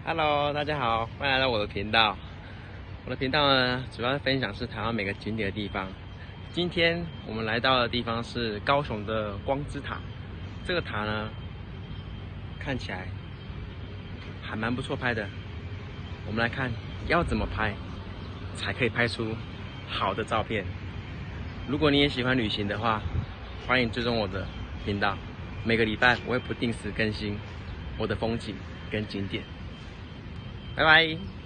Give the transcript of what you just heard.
Hello，大家好，欢迎来到我的频道。我的频道呢，主要分享是台湾每个景点的地方。今天我们来到的地方是高雄的光之塔。这个塔呢，看起来还蛮不错拍的。我们来看要怎么拍，才可以拍出好的照片。如果你也喜欢旅行的话，欢迎追踪我的频道。每个礼拜我会不定时更新我的风景跟景点。拜拜。